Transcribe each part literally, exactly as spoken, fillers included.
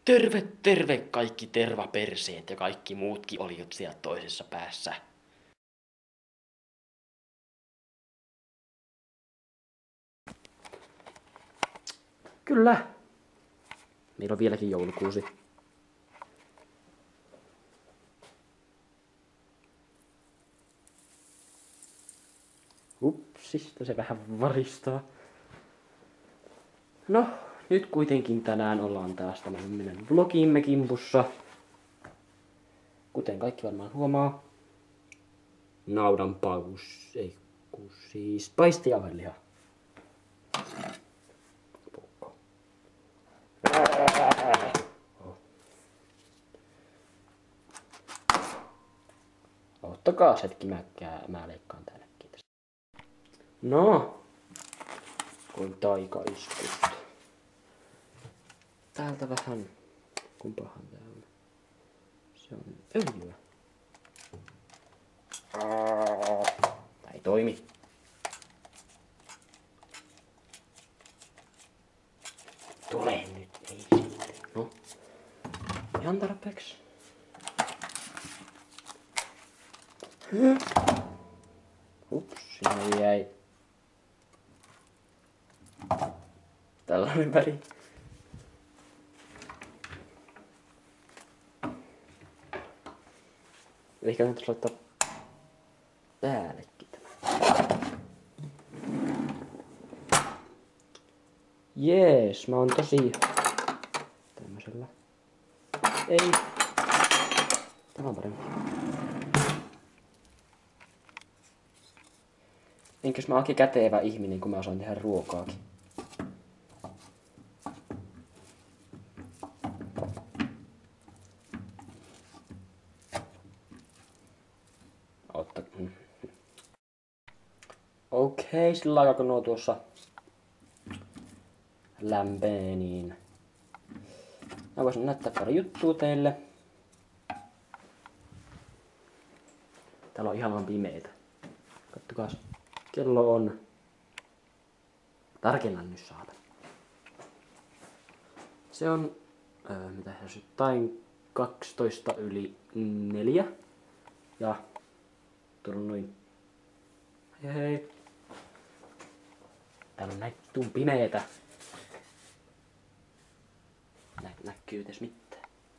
Terve, terve kaikki tervaperseet ja kaikki muutkin oliot siellä toisessa päässä. Kyllä. Meillä on vieläkin joulukuusi. Upsista se vähän varistaa. No, nyt kuitenkin tänään ollaan taas tämän meidän vlogimme kimpussa. Kuten kaikki varmaan huomaa. Naudan paus, ei kun siis paistiavanliha. Ottakaa hetki, mä, mä leikkaan täällä. Kiitos. No, kuin taikaiskut. Täältä vähän, kumpahan tää on? Se on öljyä. Tää ei toimi. Tule nyt, ei sitten. No, ihan tarpeeksi. Ups, sinne jäi tällainen väri. Ehkä nyt laittaa päällekin tämä. Jees, mä oon tosi tämmösellä. Ei. Tämä on parempi. Enkös mä oonkin kätevä ihminen, kun mä osaan tehdä ruokaakin. Otta. Okei, okay, sillä aikaa kun nuo tuossa lämpee, niin mä voisin näyttää pari juttua teille. Täällä on ihan pimeetä. Kattokaas. Kello on... Tarkennan nyt saatan. Se on... Öö, mitä se jotain kaksitoista yli neljä. Ja... Tuolla on noin... Hei hei. Täällä on näin tuun pimeetä. Näin näkyy edes mitään.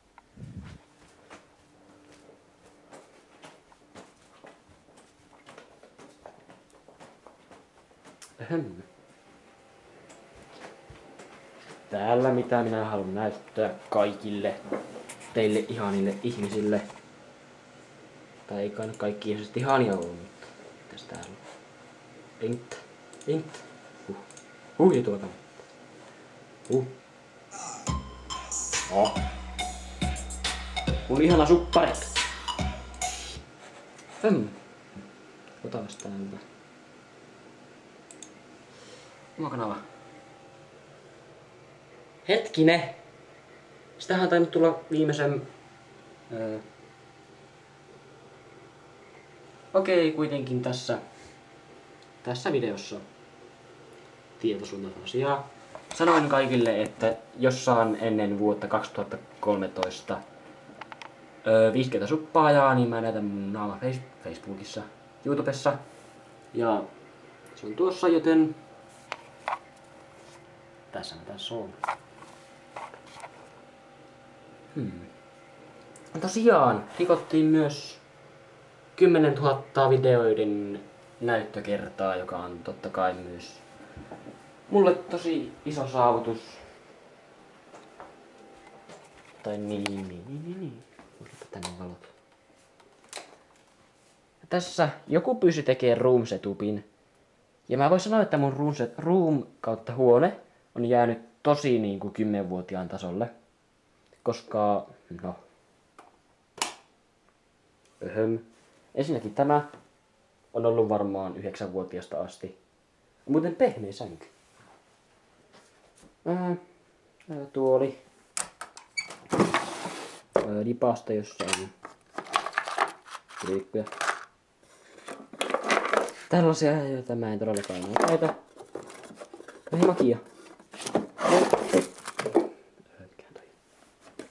Ahem. Täällä mitä minä haluan näyttää kaikille teille ihanille ihmisille. Tai ei kai kaikki ihmiset ihania ollut, mutta mitäs täällä on? Int, int, huh, huh ja tuota. Huh. Oh. Mun ihana suppari. Hmm. Otaas täältä. Oma kanava. Hetkinen. Sitähän on tainnut tulla viimeisen... Öö. Okei, kuitenkin tässä... Tässä videossa tietosuuntaan asiaa. Sanoin kaikille, että jos saan ennen vuotta kaksituhattakolmetoista öö, viisikymmentä suppaajaa, niin mä näytän mun naama Facebookissa, YouTubessa. Ja se on tuossa, joten... Tässä mä tässä on. Hmm. Tosiaan, rikottiin myös kymmenen tuhatta videoiden näyttökertaa, joka on totta kai myös mulle tosi iso saavutus. Tai niin, niin, niin, niin, niin. Otetaan tänne valot. Ja tässä joku pyysi tekemään room setupin. Ja mä voin sanoa, että mun room, set, room kautta huone on jäänyt tosi niinku kymmenvuotiaan tasolle. Koska, no... Öhöm. Ensinnäkin tämä on ollut varmaan yhdeksänvuotiaasta asti. Muuten pehmeä sänky. Ää, tuoli. Ää, lipasta jossain. Liikkuja. Tällaisia, joita mä en todellakaan enää käytä. Vähän makia.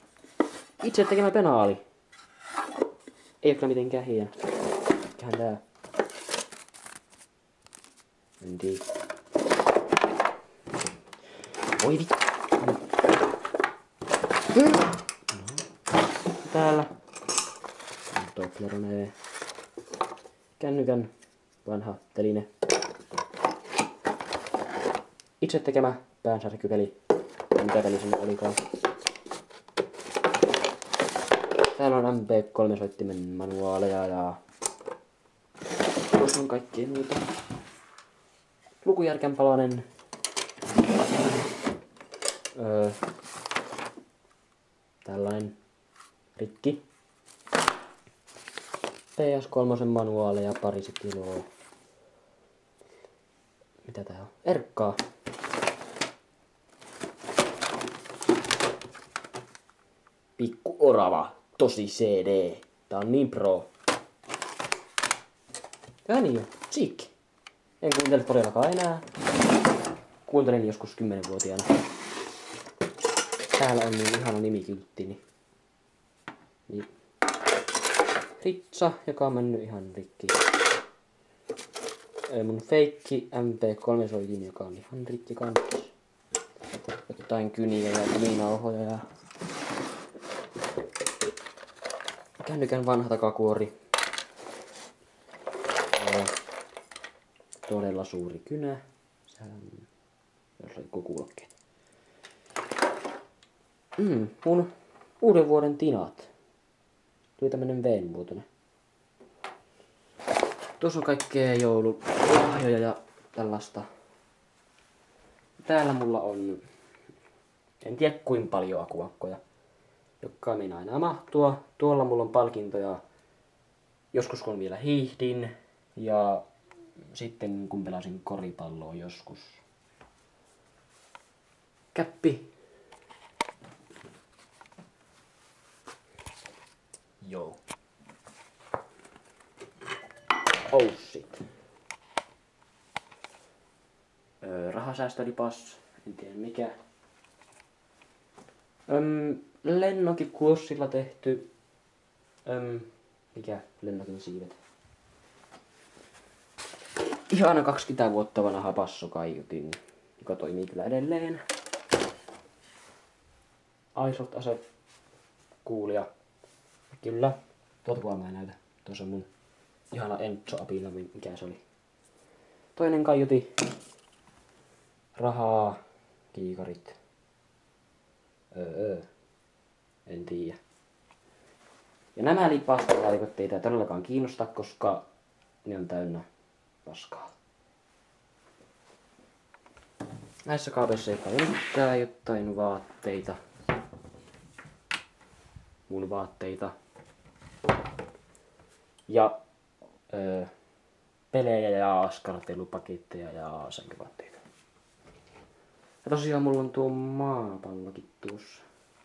Itse tekemä penaali. Ei oo kyllä mitenkään hieno. Mikähän tää? En tiedä. Oi vittu. No. Täällä. Toblerone. Kännykän vanha teline. Itse tekemä päänsärkypeli. Mitä peli se olikaan. Täällä on M P kolme soittimen manuaaleja ja tuossa on kaikkea muuta. Lukujärkän palanen. Öö, tällainen rikki. P S kolme manuaaleja parisi kiloa. Mitä tää on? Erkkaa. Pikku orava. Tosi C D. Tää on niin pro. Tää niin jo. Siikki. En kuuntele todellakaan enää. Kuuntelin joskus kymmenvuotiaana. Täällä on niin ihana nimikylttini. Niin. Ritsa, joka on mennyt ihan rikki. Mun feikki M P kolme soitin, joka on ihan rikki kanssa. Jotain kyniä ja kuminauhoja ja kännykän vanha takakuori. Ja todella suuri kynä. Sehän on jossain kuulokkeet. Mm, mun uuden vuoden tinat. Tuli tämmönen V-muotoinen. Tuossa on kaikkea joululahjoja ja tällaista. Täällä mulla on, en tiedä kuinka paljon akuankkoja, jotka meinaa aina mahtua. Tuolla mulla on palkintoja, joskus kun vielä hiihdin ja sitten kun pelasin koripalloa joskus. Käppi. Joo. Oh shit. Öö, rahasäästölipas, en tiedä mikä. Öm, lennokin kuossilla tehty. Öm, mikä lennokin siivet. Ihana kaksikymmentä vuotta vanha passokaiutin, joka toimii kyllä edelleen. Airsoft-ase. Kuulia. Kyllä. Tuota kuvaa mä näytä. Tuossa on mun ihana Enzo-apina, mikä se oli. Toinen kaiuti. Rahaa. Kiikarit. Öö. En tiedä. Ja nämä lipastalaatikot teitä todellakaan kiinnosta, koska ne on täynnä paskaa. Näissä kaapeissa ei paljon mitään, jotain vaatteita. Mun vaatteita. Ja öö, pelejä ja askartelupaketteja ja sänkyvaatteita. Ja tosiaan mulla on tuo maapallokin tuossa.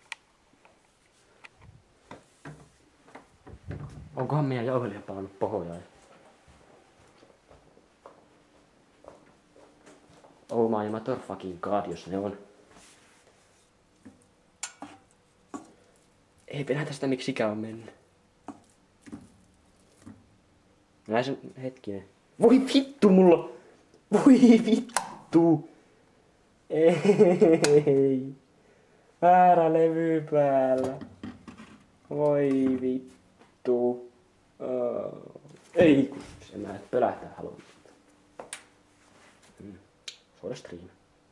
Onkohan meidän jauhelija palannut pohjaa? Oh my motherfucking god, jos ne on. Ei pidä tästä miksikään on mennyt. Näin sen hetkinen. Voi vittu mulla! Voi vittu! Ei! Väärä levy päällä. Voi vittu. Oh. Ei kun se mä et pölähtää haluan. Hmm. Suora stream.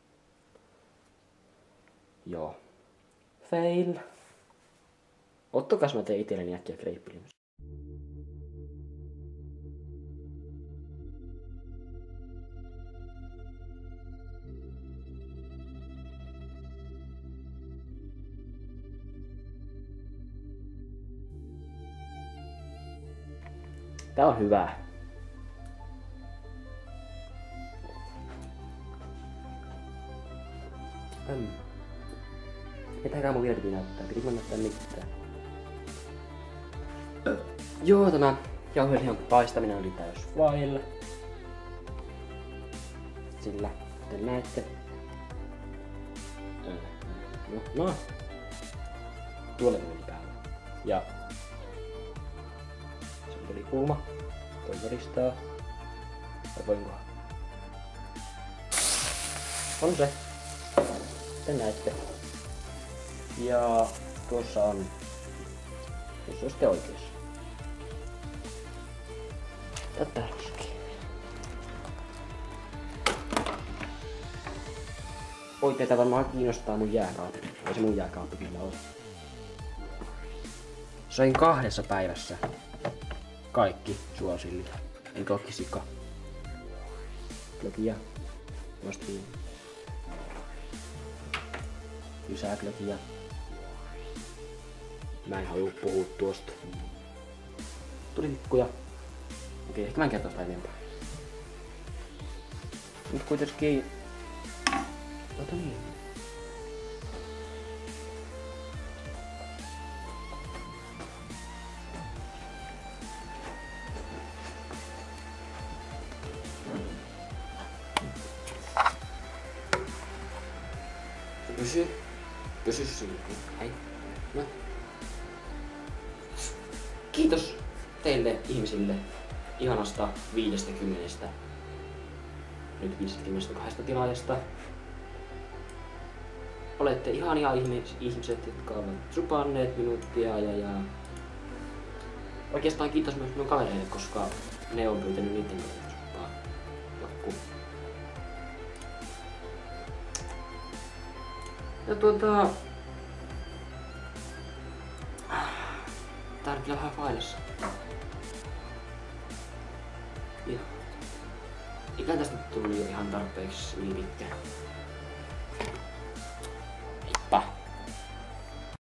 Joo. Fail. Ottokas mä teen itselleni äkkiä kreippilin. Tää on hyvä. Mm. Mitäkään mun vielä piti näyttää? Pitikö mä näyttää mitään? Ö. Joo, tämä jauhelihan paistaminen oli täys fail. Sillä, kuten näette. Ö. No, no. Tuolle meni päällä. Ja se tuli kuuma. Toi veristaa. Vai voinkohan? On se. Te näette. Ja tuossa on... Tuossa on sitten oikeassa. Tätä roskii. Oi, teitä varmaan kiinnostaa mun jääkaappi. Ei se mun jääkaappi kyllä ole. Söin kahdessa päivässä kaikki suosillit. Enkä ookin sika. Glögiä. Nostin. Lisää glögiä. Mä en halua puhua tuosta. Tulitikkuja. Okei, ehkä mä en kertoa sitä enempää. Nyt kuitenkin... Ota niin. Pysy. Pysy siinä. Hei. No. Kiitos teille ihmisille ihanasta viidestäkymmenestä. Nyt viidestäkymmenestäkahdesta tilaajasta. Olette ihania ihmiset, jotka ovat supanneet minuuttia ja, ja... Oikeastaan kiitos myös minun kavereille, koska ne on pyytänyt niiden kavereille supaa. Joku. Ja tuota... Tää on kyllä vähän failassa. Ja... Eikä tästä tullut jo ihan tarpeeksi niin pitkä.